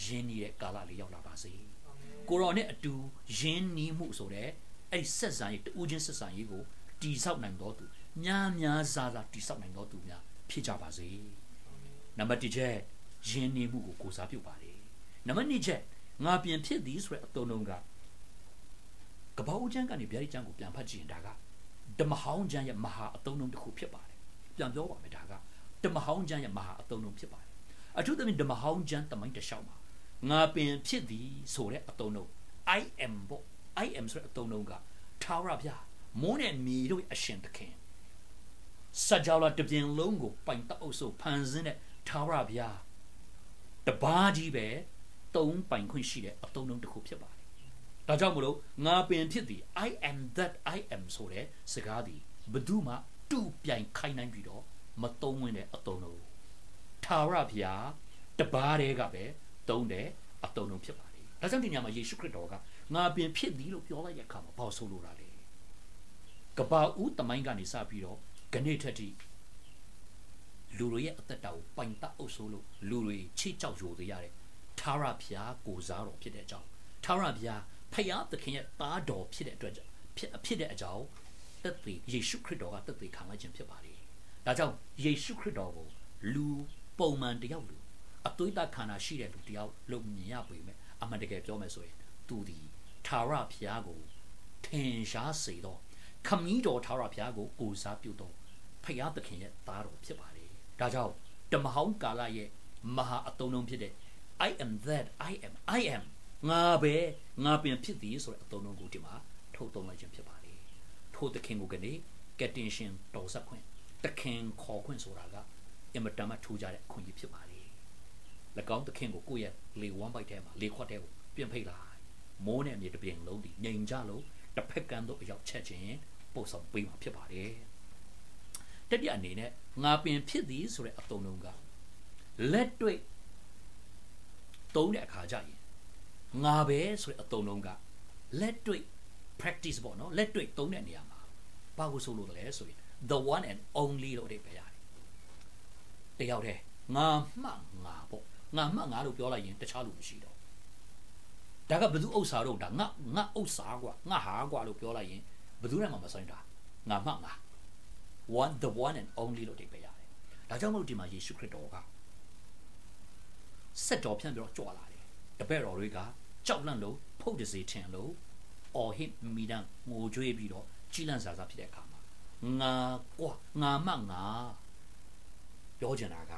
င်းနေတဲ့ကာလလေးရောက်လာပါစေကိုရောနဲ့အတူရင်းနှီးမှုဆိုတဲ့အဲ့ဆက်ဆံရေးတူးချင်းဆက်ဆံရေးကိုတိဆောက်နိုင်တော်သူများများစားစားတိဆောက်နိုင်တော်သူများဖြစ်ကြပါစေနံပါတ်တစ်ချက်ရင်းနှီးမှုကိုကိုစားပြုပါလေနံပါတ်နှစ်ချက်ငါပြင်ဖြစ်သည်ဆိုတဲ့အတုံးလုံးကကပောက်ကျန်းကနေဗျာဒိတ်ကျန်းကိုပြန်ဖတ်ကြည့်ရင်ဒါကဓမ္မဟောင်းကျန်းရဲ့မဟာအတုံးလုံးတစ်ခုဖြစ်ပါတယ်ပြန်ပြောပါမယ်ဒါကဓမ္မဟောင်းကျမ်းရဲ့မဟာအတုံးလုံးဖြစ်ပါတယ်အထူးသဖြင့်ဓမ္မဟောင်းကျမ်းတမိုင်းတစ်လျှောက်မှာငါပင်ဖြစ်သည်ဆိုတဲ့အတုံးလုံး I am ပေါ့ I am ဆိုတဲ့အတုံးလုံးကထာဝရဘုရားမိုးနဲ့မြေတို့အရှင်သခင်စကြဝဠာတစ်ပြင်လုံးကိုပိုင်တအုပ်စုဖန်ဆင်းတဲ့ထာဝရဘုရားတပါးကြီးပဲသုံးပိုင်ခွင့်ရှိတဲ့အတုံးလုံးတစ်ခုဖြစ်ပါတယ်ဒါကြောင့်မလို့ငါပင်ဖြစ်သည် I am that I am ဆိုတဲ့စကားသည်ဘယ်သူမှတူပြိုင်ခိုင်းနိုင်ပြီးတော့မသုံးဝင်တဲ့အတုံးလုံးထာဝရဘုရားတပါးတည်းကပဲသုံးတဲ့အတုံးလုံးဖြစ်ပါလေဒါကြောင့်ဒီညမှာယေရှုခရစ်တော်ကငါပင်ဖြစ်သည်လို့ပြောလိုက်တဲ့အခါမှာဘာဆိုလိုတာလဲကဘာဦးတမိုင်းကနေစပြီးတော့ဂဏိထက်တိလူတွေရဲ့အသက်တာကိုပိုင်တအုပ်ဆိုးလို့လူတွေချစ်ကြောက်ရိုသေရတဲ့ထာဝရဘုရားကိုစားတော်ဖြစ်တဲ့အကြောင်းထာဝရဘုရားဖယားသခင်ရဲ့သားတော်ဖြစ်တဲ့အတွက်ဖြစ်ဖြစ်တဲ့အကြောင်းသက်သေယေရှုခရစ်တော်ကသက်သေခံလိုက်ခြင်းဖြစ်ပါလေဒါကြောင့်ယေရှုခရစ်တော်ကိုလူပုံမှန်တယောက်လူအသွေးသားခန္ဓာရှိတဲ့လူတယောက်လို့မြင်ရပေမဲ့အမှန်တကယ်ပြောမယ်ဆိုရင်သူဒီထာဝရဘုရားကိုထင်ရှားစေတော့ခမည်းတော်ထာဝရဘုရားကိုကိုးစားပြုတော့ဖယားသခင်ရဲ့သားတော်ဖြစ်ပါလေဒါကြောင့်ဓမ္မဟောင်းကာလရဲ့မဟာအတုံးလုံးဖြစ်တဲ့ I am that I am I am ငါပဲငါပင်ဖြစ်သည်ဆိုတဲ့အတုံးလုံးကိုဒီမှာထုတ်သုံးလိုက်ခြင်းဖြစ်ပါလေထိုသခင်ကိုကနေကက်တင်ရှင်တော်ဆက်ခွင့်သခင်ခေါ်ခွင့်ဆိုတာကအင်မတန်မှထူးခြားတဲ့အခွင့်အရေးဖြစ်ပါလေ၎င်းသခင်ကိုကိုယ့်ရဲ့လေဝမ်းပိုက်ထဲမှာလေခွက်ထဲကိုပြင်ဖိတ်လိုက်မိုးနဲ့မြေတစ်ပြင်လုံးဒီငြိမ်ကြလို့တစ်ဖက်ကန်းတို့အရောက်ချက်ခြင်းပို့ဆောင်ပေးမှာဖြစ်ပါတယ်တတိယအနေနဲ့ငါပင်ဖြစ်သည်ဆိုတဲ့အတုံးလုံးကလက်တွေ့သုံးတဲ့အခါကျရင်ငါပဲဆိုတဲ့အတုံးလုံးကလက်တွေ့ practice ပေါ့နော်လက်တွေ့သုံးတဲ့နေရာမှာဘာကိုဆိုလို့လဲဆိုရင် the one and only လို့အဓိပ္ပာယ်ရတယ်တယောက်တည်းငါမှငါပေါ့ငါမှငါလို့ပြောလိုက်ရင်တခြားလူမရှိတော့ဒါကဘယ်သူဥစ္စာတော့ဒါငါငါဥစ္စာကွာငါဟာကွာလို့ပြောလိုက်ရင်ဘယ်သူမှမဆိုင်တာငါမှငါ one the one and only လို့အဓိပ္ပာယ်ရတယ်ဒါကြောင့်မို့ဒီမှာယေရှုခရစ်တော်ကစက်တော်ဖြန့်ပြီးတော့ကြွလာတယ်တပည့်တော်တွေကကြောက်လန့်လို့ဖုတ်တစေထင်လို့အော်ဟစ်မိတန်းငိုကြွေးပြီးတော့ကြီးလန့်စာစားဖြစ်တဲ့အခါမှာငါကွာငါမှငါပြောချင်တာက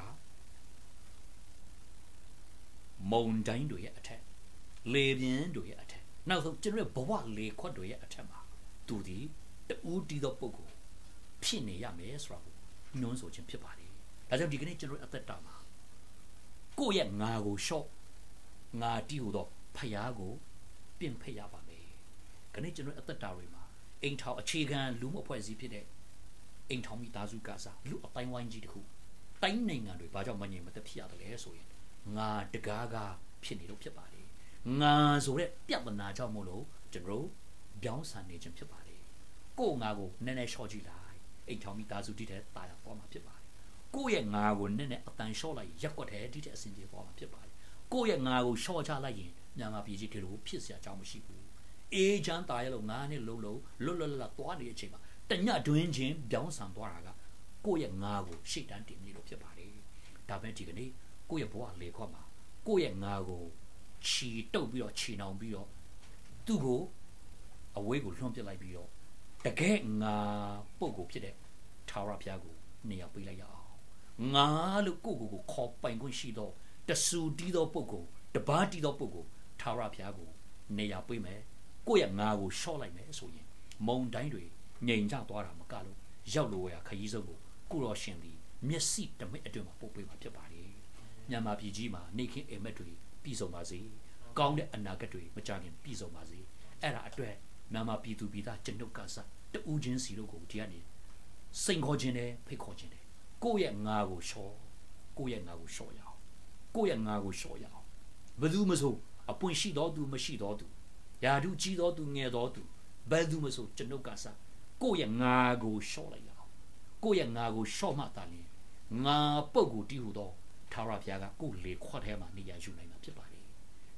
မုံတိုင်းတွေရဲ့အထက်လေပြင်းတွေရဲ့အထက်နောက်ဆုံးကျွန်တော်ဘဝလေခွက်တွေရဲ့အထက်မှာသူဒီတူးတီးသောပုဂ္ဂိုလ်ဖြစ်နေရမယ်ဆိုတာကိုနှုံးဆိုခြင်းဖြစ်ပါတယ်ဒါကြောင့်ဒီကနေ့ကျွန်တော်အသက်တာမှာကိုယ့်ရဲ့ငါကိုရှော့ငါတီးဟိုတော့ဖယားကိုပြင်ဖိတ်ရပါမယ်ခဏကျွန်တော်အသက်တာတွေမှာအိမ်ထောင်အခြေခံလူမှုအဖွဲ့အစည်းဖြစ်တဲ့အိမ်ထောင်မိသားစုကစားလူအတိုင်းဝိုင်းကြီးတစ်ခုတိုင်းနိုင်ငံတွေဘာကြောင့်မငြိမ်မသက်ဖြစ်ရတယ်လဲဆိုရင်ငါတကားကဖြစ်နေလို့ဖြစ်ပါလေငါဆိုတဲ့ပြဿနာကြောင့်မို့လို့ကျွန်တော်ပြောင်းဆန်နေခြင်းဖြစ်ပါလေကိုယ့်ငါကိုနည်းနည်းရှော့ကြည့်လိုက်အိမ်ထောင်မိသားစုတိတဲ့တာယာပေါ်မှာဖြစ်ပါလေကိုယ့်ရဲ့ငါကိုနည်းနည်းအတန်ရှော့လိုက်ရက်ွက်တဲ့တိတဲ့အစဉ်ပြေပေါ်မှာဖြစ်ပါလေကိုယ့်ရဲ့ငါကိုရှော့ချလိုက်ရင်မြန်မာပြည်ကြီးဒီလိုဖြစ်เสียအကြောင်းမရှိဘူးအေးချမ်းတာရဲ့လို့ငါနဲ့လုံးလုံးလွတ်လွတ်လပ်လပ်သွားနေတဲ့အချိန်မှာတညတွင်းချင်းပြောင်းဆန်သွားတာကကိုယ့်ရဲ့ငါကိုရှေ့တန်းတင်နေလို့ဖြစ်ပါလေဒါပဲဒီကနေ့ကိုယ့်ရဲ့ဘဝလေခွက်မှာကိုယ့်ရဲ့ငါကိုချီတုပ်ပြီးတော့ချီနှောင်ပြီးတော့သူ့ကိုအဝေးကိုလွှမ်းပစ်လိုက်ပြီးတော့တကယ်ငါပုတ်ကိုဖြစ်တဲ့ထာဝရဘုရားကိုနေရာပေးလိုက်ရအောင်ငါလို့ကိုယ့်ကိုယ်ကိုခေါ်ပိုင်ခွင့်ရှိတော့တဆူတီးသောပုဂ္ဂိုလ်တပါးတီးသောပုဂ္ဂိုလ်ထာဝရဘုရားကိုနေရာပေးမယ်ကိုယ့်ရဲ့ငါကိုရှော့လိုက်မယ်ဆိုရင်မုံတိုင်းတွေငြိမ်ချသွားတာမကလို့ရောက်လို့ရခရီးဆုံးကိုကိုတော်ရှင်သည်မျက်စိတမိတ်အတွင်းမှာပို့ပေးမှာဖြစ်ပါလေမြန်မာပြည်ကြီးမှာနေခင်းအိမ်မက်တွေပြည်စုံပါစေကောင်းတဲ့အနာဂတ်တွေမကြခင်ပြည်စုံပါစေအဲ့ဒါအတွက်မြန်မာပြည်သူပြည်သားကျွန်ုပ်ကစားတူးချင်းစီတို့ကိုဒီကနေစိန်ခေါ်ခြင်းနဲ့ဖိတ်ခေါ်ခြင်းနဲ့ကိုယ့်ရဲ့ငါကိုရှော့ကိုယ့်ရဲ့ငါကိုရှော့ရအောင်ကိုယ့်ရဲ့ငါကိုရှော့ရအောင်ဘယ်သူမဆိုအပွင့်ရှိတော်သူမရှိတော်သူယာတုကြီးတော်သူငယ်တော်သူဘယ်သူမဆိုကျွန်ုပ်ကစားကိုယ့်ရဲ့ငါကိုရှော့လိုက်ရအောင်ကိုယ့်ရဲ့ငါကိုရှော့မှတာလေငါပုတ်ကိုတီးဟူတော့ထာဝရဘုရားကကိုယ်လေခွက်ထဲမှာနေရာယူနိုင်မှာဖြစ်ပါလေ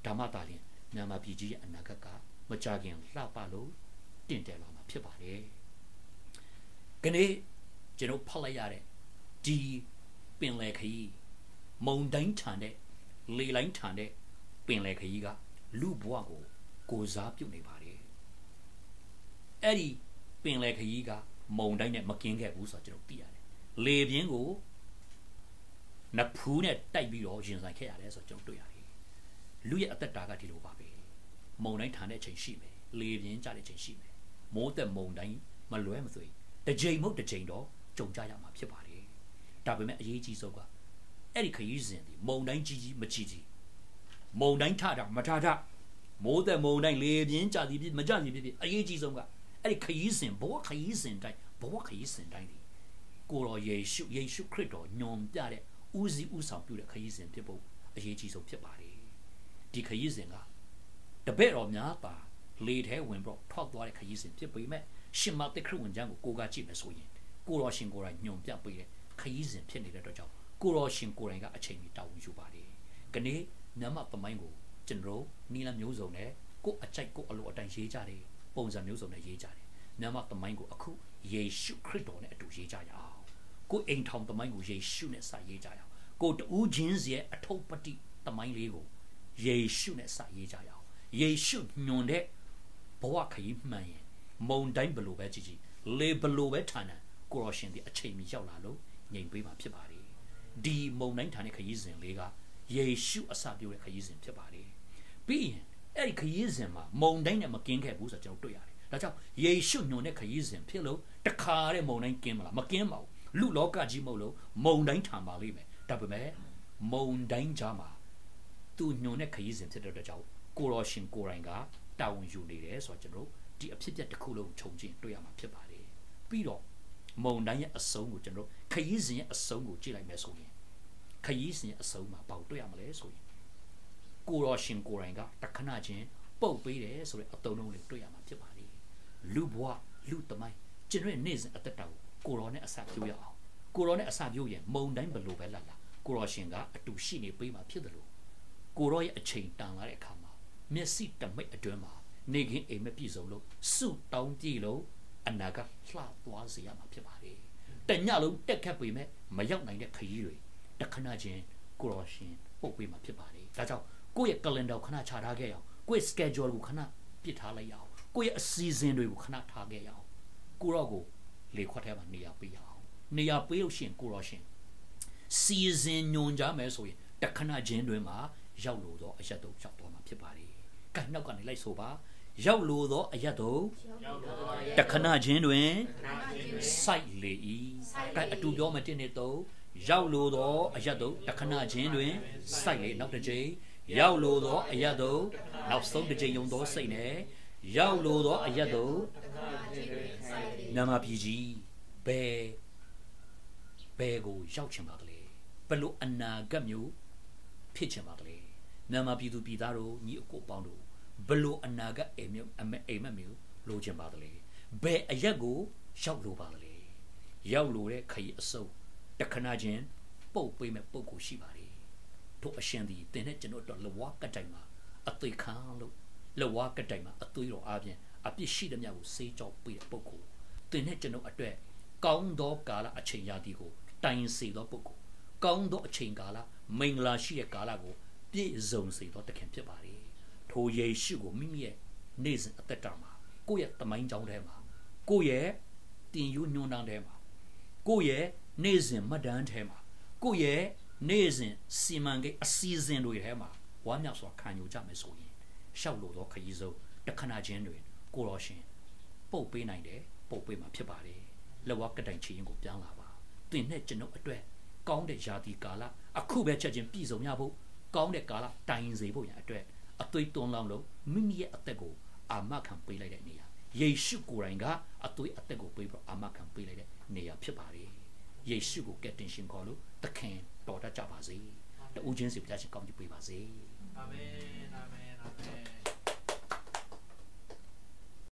ဓမ္မတာလင်မြန်မာပြည်ကြီးရဲ့အနာဂတ်ကမကြခင်လှပလို့တင့်တယ်လာမှာဖြစ်ပါတယ်။ခနေ့ကျွန်တော်ဖတ်လိုက်ရတဲ့ဒီပင်လယ်ခရီးမုန်တိုင်းထန်တဲ့လေလိုင်းထန်တဲ့ပင်လယ်ခရီးကလူဘဝကိုကိုစားပြုတ်နေပါတယ်။အဲ့ဒီပင်လယ်ခရီးကမုန်တိုင်းနဲ့မကင်းခဲ့ဘူးဆိုတော့ကျွန်တော်သိရတယ်။လေပြင်းကိုနဖူးနဲ့တိုက်ပြီးတော့ရင်ဆိုင်ခဲ့ရတယ်ဆိုတော့ကျွန်တော်တွေ့ရတယ်။လူရဲ့အသက်တာကဒီလိုပါပဲ။မုန်တိုင်းထန်တဲ့အချိန်ရှိမယ်။လေပြင်းကျတဲ့အချိန်ရှိမယ်။မိုးသက်မုန်တိုင်းမလွဲမသွေတစ်ချိန်မဟုတ်တစ်ချိန်တော့ကြုံကြရမှာဖြစ်ပါတယ်။ဒါပေမဲ့အရေးကြီးဆုံးကအဲ့ဒီခရီးစဉ်ဒီမုန်တိုင်းကြီးကြီးမကြီးကြီးမုန်တိုင်းထတာမထတာမိုးသက်မုန်တိုင်းလေပြင်းကျသည်ဖြစ်မကျသည်ဖြစ်ဖြစ်အရေးကြီးဆုံးကအဲ့ဒီခရီးစဉ်ဘဝခရီးစဉ်တိုင်းဘဝခရီးစဉ်တိုင်းဒီကိုတော်ယေရှုယေရှုခရစ်တော်ညွန်ပြတဲ့ဦးစီးဦးဆောင်ပြုတဲ့ခရီးစဉ်ဖြစ်ဖို့အရေးကြီးဆုံးဖြစ်ပါတယ်ဒီခရီးစဉ်ကတပည့်တော်များပါလေထဲဝင်ပြီးထွက်သွားတဲ့ခရီးစဉ်ဖြစ်ပေမဲ့ရှင်မသက်ခရစ်ဝင်ကျမ်းကိုကိုးကားကြည့်မယ်ဆိုရင်ကိုတော်ရှင်ကိုယ်တိုင်ညွန်ပြပေးတဲ့ခရီးစဉ်ဖြစ်နေတဲ့အတွက်ကြောင့်ကိုတော်ရှင်ကိုယ်တိုင်ကအချိန်ကြီးတာဝန်ယူပါတယ်။ခနေ့မြတ်မသမိုင်းကိုကျွန်တော်နီလမျိုးစုံနဲ့ကိုအကြိုက်ကိုအလိုအတိုင်းရေးကြတယ်ပုံစံမျိုးစုံနဲ့ရေးကြတယ်။မြတ်မသမိုင်းကိုအခုယေရှုခရစ်တော်နဲ့အတူရေးကြရအောင်။ကိုအိမ်ထောင်သမိုင်းကိုယေရှုနဲ့စာရေးကြရအောင်။ကိုတူးချင်းစီရဲ့အထုပ်ပတိသမိုင်းလေးကိုယေရှုနဲ့စာရေးကြရအောင်။ယေရှုညွန်တဲ့ဘဝခရီးမှန်ရင်မုန်တိုင်းဘလို့ပဲကြည်ကြည်လေဘလို့ပဲဌာနကိုတော်ရှင်ဒီအချိန်မီရောက်လာလို့ငြိမ်ပေးမှာဖြစ်ပါတယ်ဒီမုန်တိုင်းဌာနခရီးစဉ်လေးကယေရှုအစပြုတဲ့ခရီးစဉ်ဖြစ်ပါတယ်ပြီးရင်အဲ့ဒီခရီးစဉ်မှာမုန်တိုင်းနဲ့မကင်းခဲ့ဘူးဆိုတော့ကျွန်တော်တွေ့ရတယ်ဒါကြောင့်ယေရှုညွန်တဲ့ခရီးစဉ်ဖြစ်လို့တခါတဲ့မုန်တိုင်းကင်းမလားမကင်းပါဘူးလူလောကကြီးမဟုတ်လို့မုန်တိုင်းထံပါလိမ့်မယ်ဒါပေမဲ့မုန်တိုင်းကြားမှာသူညွန်တဲ့ခရီးစဉ်ဖြစ်တဲ့အတွက်ကြောင့်ကိုတော်ရှင်ကိုယ်တိုင်ကတာဝန်ယူနေတယ်ဆိုတော့ကျွန်တော်ဒီအဖြစ်အပျက်တစ်ခုလုံးခြုံကြည့်တွေ့ရမှာဖြစ်ပါတယ်ပြီးတော့မုန်တိုင်းရဲ့အဆုံးကိုကျွန်တော်ခရီးစဉ်ရဲ့အဆုံးကိုကြည့်လိုက်မယ်ဆိုရင်ခရီးစဉ်ရဲ့အဆုံးမှာပေါ့တွေ့ရမလဲဆိုရင်ကိုတော်ရှင်ကိုယ်တိုင်ကတခဏချင်းပုတ်ပေးတယ်ဆိုတဲ့အတုံးလုံးလေးတွေ့ရမှာဖြစ်ပါတယ်လူဘဝလူသမိုင်းကျွန်တော်ရဲ့နေ့စဉ်အသက်တာကိုကိုတော်နဲ့အစပြုရအောင်ကိုတော်နဲ့အစပြုရင်မုန်တိုင်းဘလို့ပဲလာလာကိုတော်ရှင်ကအတူရှိနေပေးမှာဖြစ်တယ်လို့ကိုတော်ရဲ့အချိန်တန်လာတဲ့အခါမှာမျက်စိတမိတ်အတွင်းမှာနေခင်အိမ်မပြည့်စုံလို့စုတောင်းကြည့်လို့အနာကလှသွားစေရမှာဖြစ်ပါတယ်တညလုံးတက်ခတ်ပေမဲ့မရောက်နိုင်တဲ့ခရီးတွေတခဏချင်းကိုတော်ရှင်ပုတ်ပေးမှာဖြစ်ပါတယ်ဒါကြောင့်ကိုယ့်ရဲ့ calendar ကိုခဏချထားခဲ့ရအောင်ကိုယ့်ရဲ့ schedule ကိုခဏပြစ်ထားလိုက်ရအောင်ကိုယ့်ရဲ့အစီအစဉ်တွေကိုခဏထားခဲ့ရအောင်ကိုတော့ကိုလေခွက်ထဲမှာနေရာပေးရအောင်နေရာပေးလို့ရှိရင်ကိုတော်ရှင်စီစဉ်ညွန်ကြမယ်ဆိုရင်တခဏချင်းတွင်မှာရောက်လို့တော့အရက်တော့ရောက်သွားမှာဖြစ်ပါတယ်ကဲနောက်ကနေလိုက်ဆိုပါရောက်လို့တော့အရက်တော့တခဏချင်းတွင်စိုက်လေ၏ကဲအတူပြောမတင်နေတော့ရောက်လို့တော့အရက်တော့တခဏချင်းတွင်စိုက်လေနောက်တစ်ချိန်ရောက်လို့တော့အရက်တော့နောက်ဆုံးတစ်ချိန်ယုံတော့စိတ်နဲ့ရောက်လို့တော့အရက်တော့နာမပြည်ကြီးဘယ်ဘယ်ကိုရောက်ချင်ပါသလဲဘယ်လိုအနာဂတ်မျိုးဖြစ်ချင်ပါသလဲနာမပြည်သူပြည်သားတို့ညီအကိုပေါင်းတို့ဘယ်လိုအနာဂတ်အိမ်မျိုးအမေအိမ်မက်မျိုးလိုချင်ပါသလဲဘယ်အရက်ကိုရောက်လို့ပါသလဲရောက်လို့တဲ့ခရီးအစုံတခဏချင်းပုတ်ပေးမဲ့ပုံကိုရှိပါလေတို့အရှင်ဒီတင်တဲ့ကျွန်တော်တို့လဝကတိုင်မှာအသေးခံလို့လဝကတိုင်မှာအသွေးတော်အပြင်အပြစ်ရှိတဲ့မြတ်ကိုစေးကြောပေးတဲ့ပုံကိုတင်တဲ့ကျွန်တော်အတွက်ကောင်းသောကာလအချိန်ရာသီကိုတိုင်စေသောပုံကိုကောင်းသောအချိန်ကာလမင်္ဂလာရှိတဲ့ကာလကိုပြည့်စုံစေသောတခင်ဖြစ်ပါလေထိုယေရှုကိုမိမိရဲ့နေ့စဉ်အသက်တာမှာကိုယ့်ရဲ့တမိုင်းကြောင်းထဲမှာကိုယ့်ရဲ့တင်ယူညွှန်းတန်းထဲမှာကိုယ့်ရဲ့နေ့စဉ်မှတ်တမ်းထဲမှာကိုယ့်ရဲ့နေ့စဉ်စီမံကိန်းအစီအစဉ်တွေထဲမှာဝါမျှစွာခံယူကြမယ်ဆိုရင်ရှောက်လို့သောခရီးဆုံးတခဏချင်းတွင်ကိုတော်ရှင်ပုတ်ပေးနိုင်တယ်ပုတ်ပေးမှာဖြစ်ပါတယ်လက်ဝါးကတိုင်ချီရင်ကိုပြန်လာပါတင်နဲ့ကျွန်ုပ်အတွက်ကောင်းတဲ့ယာတီကာလအခုပဲချက်ချင်းပြည်စုံရဖို့ကောင်းတဲ့ကာလတိုင်စေဖို့ရအတွက်အသွေးသွန်းလောင်းလို့မိမိရဲ့အသက်ကိုအာမခံပေးလိုက်တဲ့နေရာယေရှုကိုယ်တိုင်ကအသွေးအသက်ကိုပေးပြီးအာမခံပေးလိုက်တဲ့နေရာဖြစ်ပါတယ်ယေရှုကိုကယ်တင်ရှင်ခေါ်လို့သခင်တော်တတ်ကြပါစေတူးချင်းစီပြချင်ကောင်းချီးပေးပါစေအာမင်အာမင်အာမင်